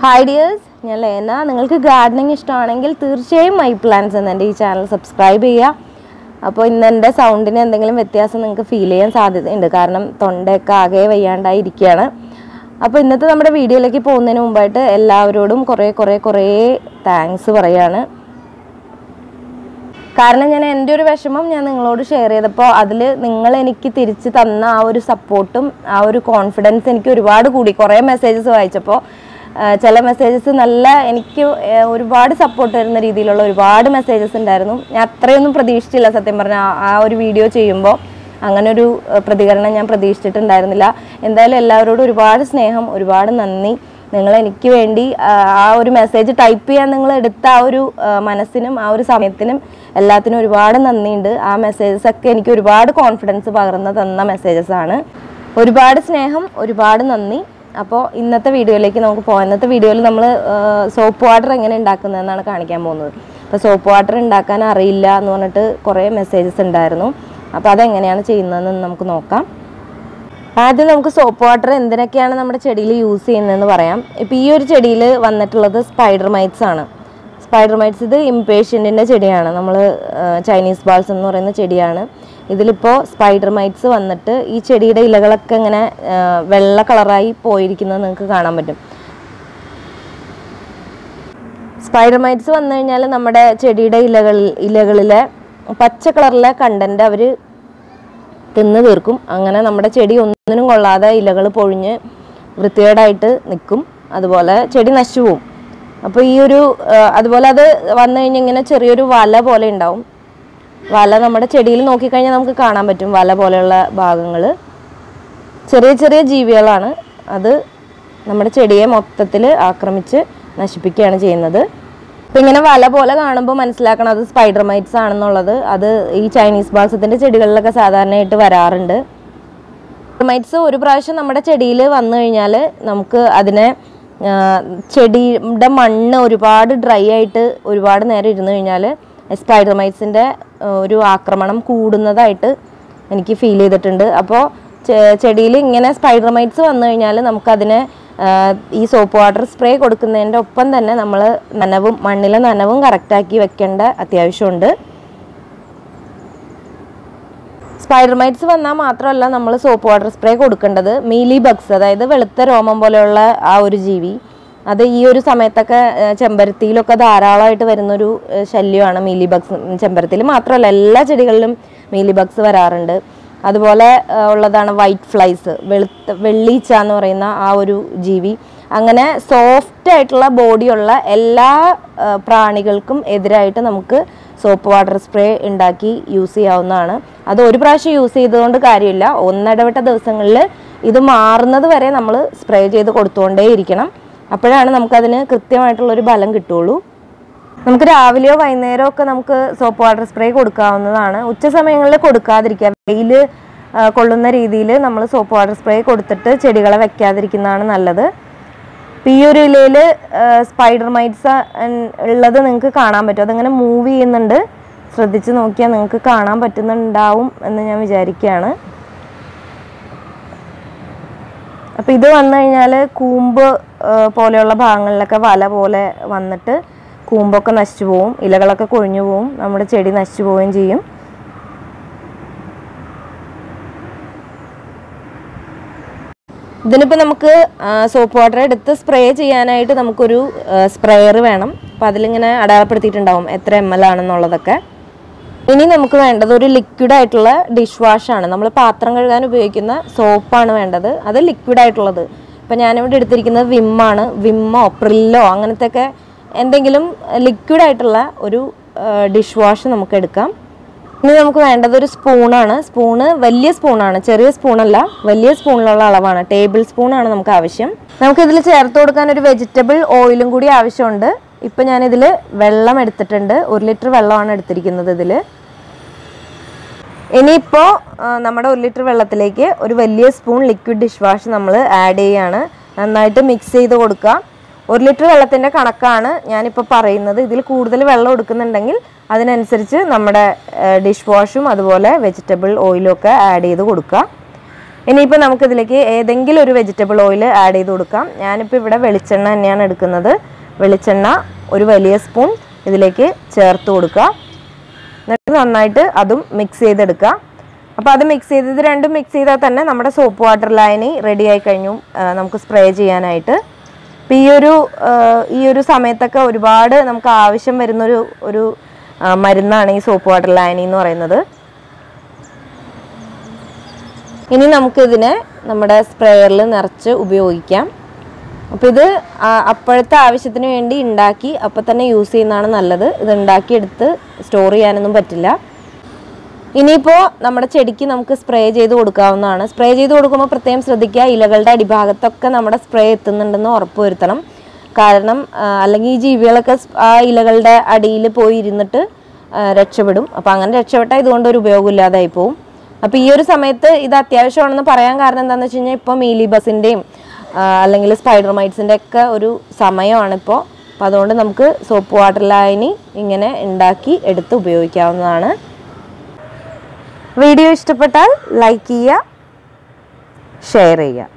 Hi dears, ഞാൻ ലേന. നിങ്ങൾക്ക് gardening ഇഷ്ടമാണെങ്കിൽ തീർച്ചയായും മൈ പ്ലാന്റ്സ് എന്ന എൻ്റെ ഈ ചാനൽ സബ്സ്ക്രൈബ് ചെയ്യുക. അപ്പോൾ ഇന്ന് എൻ്റെ സൗണ്ടിന് എന്തെങ്കിലും വ്യത്യാസം നിങ്ങൾക്ക് ഫീൽ ചെയ്യാൻ സാധ്യതയുണ്ട്, കാരണം തൊണ്ടയൊക്കെ ആകെ വയ്യാണ്ടായിരിക്കുകയാണ്. അപ്പോൾ ഇന്നത്തെ നമ്മുടെ വീഡിയോയിലേക്ക് പോകുന്നതിന് മുമ്പായിട്ട് എല്ലാവരോടും കുറേ താങ്ക്സ് പറയാണ്. കാരണം ഞാൻ എൻ്റെ ഒരു വിഷമം ഞാൻ നിങ്ങളോട് ഷെയർ ചെയ്തപ്പോൾ അതിൽ നിങ്ങൾ എനിക്ക് തിരിച്ച് തന്ന ആ ഒരു സപ്പോർട്ടും ആ ഒരു കോൺഫിഡൻസ് എനിക്ക് ഒരുപാട് കൂടി. കുറേ മെസ്സേജസ് വായിച്ചപ്പോൾ ചില മെസ്സേജസ് നല്ല എനിക്ക് ഒരുപാട് സപ്പോർട്ട് തരുന്ന രീതിയിലുള്ള ഒരുപാട് മെസ്സേജസ് ഉണ്ടായിരുന്നു. ഞാൻ അത്രയൊന്നും പ്രതീക്ഷിച്ചില്ല സത്യം പറഞ്ഞാൽ. ആ ഒരു വീഡിയോ ചെയ്യുമ്പോൾ അങ്ങനെ ഒരു പ്രതികരണം ഞാൻ പ്രതീക്ഷിച്ചിട്ടുണ്ടായിരുന്നില്ല. എന്തായാലും എല്ലാവരോടും ഒരുപാട് സ്നേഹം, ഒരുപാട് നന്ദി. നിങ്ങൾ എനിക്ക് വേണ്ടി ആ ഒരു മെസ്സേജ് ടൈപ്പ് ചെയ്യാൻ നിങ്ങൾ എടുത്ത ആ ഒരു മനസ്സിനും ആ ഒരു സമയത്തിനും എല്ലാത്തിനും ഒരുപാട് നന്ദിയുണ്ട്. ആ മെസ്സേജസ് ഒക്കെ എനിക്ക് ഒരുപാട് കോൺഫിഡൻസ് പകർന്ന് തന്ന മെസ്സേജസ് ആണ്. ഒരുപാട് സ്നേഹം, ഒരുപാട് നന്ദി. അപ്പോൾ ഇന്നത്തെ വീഡിയോയിലേക്ക് നമുക്ക് പോകാം. ഇന്നത്തെ വീഡിയോയിൽ നമ്മൾ സോപ്പ് വാട്ടർ എങ്ങനെ ഉണ്ടാക്കുന്നതെന്നാണ് കാണിക്കാൻ പോകുന്നത്. അപ്പോൾ സോപ്പ് വാട്ടർ ഉണ്ടാക്കാൻ അറിയില്ല എന്ന് പറഞ്ഞിട്ട് കുറേ മെസ്സേജസ് ഉണ്ടായിരുന്നു. അപ്പോൾ അതെങ്ങനെയാണ് ചെയ്യുന്നതെന്ന് നമുക്ക് നോക്കാം. ആദ്യം നമുക്ക് സോപ്പ് വാട്ടർ എന്തിനൊക്കെയാണ് നമ്മുടെ ചെടിയിൽ യൂസ് ചെയ്യുന്നതെന്ന് പറയാം. ഇപ്പോൾ ഈ ഒരു ചെടിയിൽ വന്നിട്ടുള്ളത് സ്പൈഡർ മൈറ്റ്സ് ആണ്. സ്പൈഡർ മൈറ്റ്സ് ഇത് ഇംപേഷ്യൻറ്റിൻ്റെ ചെടിയാണ്. നമ്മൾ ചൈനീസ് ബാൾസം എന്ന് പറയുന്ന ചെടിയാണ്. ഇതിലിപ്പോൾ സ്പൈഡർ മൈറ്റ്സ് വന്നിട്ട് ഈ ചെടിയുടെ ഇലകളൊക്കെ ഇങ്ങനെ വെള്ള കളറായി പോയിരിക്കുന്നത് നിങ്ങൾക്ക് കാണാൻ പറ്റും. സ്പൈഡർ മൈറ്റ്സ് വന്നു കഴിഞ്ഞാൽ നമ്മുടെ ചെടിയുടെ ഇലകളിലെ പച്ച കളറിലെ കണ്ടന്റ് അവർ തിന്ന് തീർക്കും. അങ്ങനെ നമ്മുടെ ചെടി ഒന്നിനും കൊള്ളാതെ ഇലകൾ പൊഴിഞ്ഞ് വൃത്തികേടായിട്ട് നിൽക്കും. അതുപോലെ ചെടി നശിച്ചു പോവും. അപ്പോൾ ഈ ഒരു അതുപോലെ അത് വന്നു കഴിഞ്ഞാൽ ഇങ്ങനെ ചെറിയൊരു വല പോലെ ഉണ്ടാവും. വല നമ്മുടെ ചെടിയിൽ നോക്കിക്കഴിഞ്ഞാൽ നമുക്ക് കാണാൻ പറ്റും. വല പോലെയുള്ള ഭാഗങ്ങൾ ചെറിയ ജീവികളാണ്. അത് നമ്മുടെ ചെടിയെ മൊത്തത്തിൽ ആക്രമിച്ച് നശിപ്പിക്കുകയാണ് ചെയ്യുന്നത്. അപ്പം ഇങ്ങനെ വല പോലെ കാണുമ്പോൾ മനസ്സിലാക്കണം അത് സ്പൈഡർ മൈറ്റ്സ് ആണെന്നുള്ളത്. അത് ഈ ചൈനീസ് ബാൾസത്തിൻ്റെ ചെടികളിലൊക്കെ സാധാരണയായിട്ട് വരാറുണ്ട്. സ്പൈഡർ മൈറ്റ്സ് ഒരു പ്രാവശ്യം നമ്മുടെ ചെടിയിൽ വന്നു കഴിഞ്ഞാൽ നമുക്ക് അതിനെ ചെടിയുടെ മണ്ണ് ഒരുപാട് ഡ്രൈ ആയിട്ട് ഒരുപാട് നേരം ഇരുന്ന് കഴിഞ്ഞാൽ സ്പൈഡർ മൈറ്റ്സിൻ്റെ ഒരു ആക്രമണം കൂടുന്നതായിട്ട് എനിക്ക് ഫീൽ ചെയ്തിട്ടുണ്ട്. അപ്പോൾ ചെടിയിൽ ഇങ്ങനെ സ്പൈഡർ മൈറ്റ്സ് വന്നു കഴിഞ്ഞാൽ നമുക്കതിനെ ഈ സോപ്പ് വാട്ടർ സ്പ്രേ കൊടുക്കുന്നതിൻ്റെ ഒപ്പം തന്നെ നമ്മൾ മണ്ണിലെ നനവും കറക്റ്റാക്കി വെക്കേണ്ട അത്യാവശ്യമുണ്ട്. സ്പൈഡർ മൈറ്റ്സ് വന്നാൽ മാത്രമല്ല നമ്മൾ സോപ്പ് വാട്ടർ സ്പ്രേ കൊടുക്കേണ്ടത്. മീലി ബഗ്സ്, അതായത് വെളുത്ത രോമം പോലെയുള്ള ആ ഒരു ജീവി, അത് ഈ ഒരു സമയത്തൊക്കെ ചെമ്പരത്തിയിലൊക്കെ ധാരാളമായിട്ട് വരുന്നൊരു ശല്യമാണ് മീലി ബഗ്സ്. ചെമ്പരത്തിയിൽ മാത്രമല്ല എല്ലാ ചെടികളിലും മീലി ബഗ്സ് വരാറുണ്ട്. അതുപോലെ ഉള്ളതാണ് വൈറ്റ് ഫ്ലൈസ്, വെള്ളീച്ച എന്ന് പറയുന്ന ആ ഒരു ജീവി. അങ്ങനെ സോഫ്റ്റ് ആയിട്ടുള്ള ബോഡിയുള്ള എല്ലാ പ്രാണികൾക്കും എതിരായിട്ട് നമുക്ക് സോപ്പ് വാട്ടർ സ്പ്രേ ഉണ്ടാക്കി യൂസ് ചെയ്യാവുന്നതാണ്. അത് ഒരു പ്രാവശ്യം യൂസ് ചെയ്തുകൊണ്ട് കാര്യമില്ല. ഒന്നിടവിട്ട ദിവസങ്ങളിൽ ഇത് മാറുന്നത് വരെ നമ്മൾ സ്പ്രേ ചെയ്ത് കൊടുത്തുകൊണ്ടേ ഇരിക്കണം. അപ്പോഴാണ് നമുക്കതിന് കൃത്യമായിട്ടുള്ളൊരു ബലം കിട്ടുള്ളൂ. നമുക്ക് രാവിലെയോ വൈകുന്നേരമോ ഒക്കെ നമുക്ക് സോപ്പ് വാട്ടർ സ്പ്രേ കൊടുക്കാവുന്നതാണ്. ഉച്ച സമയങ്ങളിൽ കൊടുക്കാതിരിക്കുക. വെയിൽ കൊള്ളുന്ന രീതിയിൽ നമ്മൾ സോപ്പ് വാട്ടർ സ്പ്രേ കൊടുത്തിട്ട് ചെടികളെ വെക്കാതിരിക്കുന്നതാണ് നല്ലത്. ഈ ഒരു ഇലയിൽ സ്പൈഡർ മൈറ്റ്സ് ഉള്ളത് നിങ്ങൾക്ക് കാണാൻ പറ്റും. അതിങ്ങനെ മൂവ് ചെയ്യുന്നുണ്ട്. ശ്രദ്ധിച്ച് നോക്കിയാൽ നിങ്ങൾക്ക് കാണാൻ പറ്റുന്നുണ്ടാവും എന്ന് ഞാൻ വിചാരിക്കുകയാണ്. അപ്പോൾ ഇത് വന്നു കഴിഞ്ഞാൽ കൂമ്പ് പോലെയുള്ള ഭാഗങ്ങളിലൊക്കെ വല പോലെ വന്നിട്ട് കൂമ്പൊക്കെ നശിച്ചു പോവും, ഇലകളൊക്കെ കൊഴിഞ്ഞു പോവും, നമ്മുടെ ചെടി നശിച്ചു പോവുകയും ചെയ്യും. ഇതിനിപ്പോൾ നമുക്ക് സോപ്പ് വാട്ടർ എടുത്ത് സ്പ്രേ ചെയ്യാനായിട്ട് നമുക്കൊരു സ്പ്രേയർ വേണം. അപ്പോൾ അതിലിങ്ങനെ അടയാളപ്പെടുത്തിയിട്ടുണ്ടാവും എത്ര ml ആണെന്നുള്ളതൊക്കെ. ഇനി നമുക്ക് വേണ്ടത് ഒരു ലിക്വിഡായിട്ടുള്ള ഡിഷ് വാഷാണ്. നമ്മൾ പാത്രം കഴുകാൻ ഉപയോഗിക്കുന്ന സോപ്പാണ് വേണ്ടത്. അത് ലിക്വിഡായിട്ടുള്ളത്. ഇപ്പം ഞാനിവിടെ എടുത്തിരിക്കുന്നത് വിമ്മാണ്. വിമ്മോ പ്രില്ലോ അങ്ങനത്തെ ഒക്കെ എന്തെങ്കിലും ലിക്വിഡായിട്ടുള്ള ഒരു ഡിഷ് വാഷ് നമുക്ക് എടുക്കാം. ഇനി നമുക്ക് വേണ്ടത് ഒരു സ്പൂണാണ്. സ്പൂണ് വലിയ സ്പൂണാണ്, ചെറിയ സ്പൂണല്ല, വലിയ സ്പൂണിലുള്ള അളവാണ്. ടേബിൾ സ്പൂണാണ് നമുക്ക് ആവശ്യം. നമുക്കിതിൽ ചേർത്ത് കൊടുക്കാൻ ഒരു വെജിറ്റബിൾ ഓയിലും കൂടി ആവശ്യമുണ്ട്. ഇപ്പം ഞാനിതിൽ വെള്ളം എടുത്തിട്ടുണ്ട്. 1 ലിറ്റർ വെള്ളമാണ് എടുത്തിരിക്കുന്നത് ഇതിൽ. ഇനിയിപ്പോൾ നമ്മുടെ 1 ലിറ്റർ വെള്ളത്തിലേക്ക് ഒരു വലിയ സ്പൂൺ ലിക്വിഡ് ഡിഷ് വാഷ് നമ്മൾ ആഡ് ചെയ്യുകയാണ്. നന്നായിട്ട് മിക്സ് ചെയ്ത് കൊടുക്കുക. 1 ലിറ്റർ വെള്ളത്തിൻ്റെ കണക്കാണ് ഞാനിപ്പോൾ പറയുന്നത്. ഇതിൽ കൂടുതൽ വെള്ളം എടുക്കുന്നുണ്ടെങ്കിൽ അതിനനുസരിച്ച് നമ്മുടെ ഡിഷ് വാഷും അതുപോലെ വെജിറ്റബിൾ ഓയിലും ഒക്കെ ആഡ് ചെയ്ത് കൊടുക്കുക. ഇനിയിപ്പോൾ നമുക്കിതിലേക്ക് ഏതെങ്കിലും ഒരു വെജിറ്റബിൾ ഓയിൽ ആഡ് ചെയ്ത് കൊടുക്കാം. ഞാനിപ്പോൾ ഇവിടെ വെളിച്ചെണ്ണ തന്നെയാണ് എടുക്കുന്നത്. വെളിച്ചെണ്ണ ഒരു വലിയ സ്പൂൺ ഇതിലേക്ക് ചേർത്ത് കൊടുക്കുക. എന്നിട്ട് നന്നായിട്ട് അതും മിക്സ് ചെയ്തെടുക്കുക. അപ്പോൾ അത് മിക്സ് ചെയ്തത് രണ്ടും മിക്സ് ചെയ്താൽ തന്നെ നമ്മുടെ സോപ്പ് വാട്ടർ ലായനി റെഡി ആയി കഴിഞ്ഞു നമുക്ക് സ്പ്രേ ചെയ്യാനായിട്ട്. അപ്പോൾ ഈ ഒരു സമയത്തൊക്കെ ഒരുപാട് നമുക്ക് ആവശ്യം വരുന്നൊരു മരുന്നാണ് ഈ സോപ്പ് വാട്ടർ ലായനി എന്ന് പറയുന്നത്. ഇനി നമുക്കിതിനെ നമ്മുടെ സ്പ്രേയറിൽ നിറച്ച് ഉപയോഗിക്കാം. അപ്പോൾ ഇത് അപ്പോഴത്തെ ആവശ്യത്തിന് വേണ്ടി ഉണ്ടാക്കി അപ്പോൾ തന്നെ യൂസ് ചെയ്യുന്നതാണ് നല്ലത്. ഇത് ഉണ്ടാക്കിയെടുത്ത് സ്റ്റോർ ചെയ്യാനൊന്നും പറ്റില്ല. ഇനിയിപ്പോൾ നമ്മുടെ ചെടിക്ക് നമുക്ക് സ്പ്രേ ചെയ്ത് കൊടുക്കാവുന്നതാണ്. സ്പ്രേ ചെയ്ത് കൊടുക്കുമ്പോൾ പ്രത്യേകം ശ്രദ്ധിക്കുക, ഇലകളുടെ അടിഭാഗത്തൊക്കെ നമ്മുടെ സ്പ്രേ എത്തുന്നുണ്ടെന്ന് ഉറപ്പ് വരുത്തണം. കാരണം അല്ലെങ്കിൽ ഈ ജീവികളൊക്കെ ആ ഇലകളുടെ അടിയിൽ പോയി ഇരുന്നിട്ട് രക്ഷപ്പെടും. അപ്പോൾ അങ്ങനെ രക്ഷപ്പെട്ടാൽ ഇതുകൊണ്ട് ഒരു ഉപയോഗമില്ലാതായി പോവും. അപ്പോൾ ഈ ഒരു സമയത്ത് ഇത് അത്യാവശ്യമാണെന്ന് പറയാൻ കാരണം എന്താണെന്ന് വെച്ച് കഴിഞ്ഞാൽ ഇപ്പോൾ മീലി ബസിൻ്റെയും അല്ലെങ്കിൽ സ്പൈഡർ മൈറ്റ്സിൻ്റെ ഒക്കെ ഒരു സമയമാണിപ്പോൾ. അപ്പോൾ അതുകൊണ്ട് നമുക്ക് സോപ്പ് വാട്ടർ ലായനി ഇങ്ങനെ ഉണ്ടാക്കി എടുത്ത് ഉപയോഗിക്കാവുന്നതാണ്. വീഡിയോ ഇഷ്ടപ്പെട്ടാൽ ലൈക്ക് ചെയ്യുക, ഷെയർ ചെയ്യുക.